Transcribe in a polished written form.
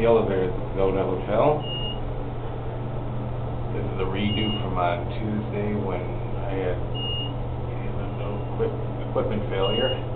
the elevator at the Pagoda Hotel. This is a redo from on Tuesday when I had equipment failure.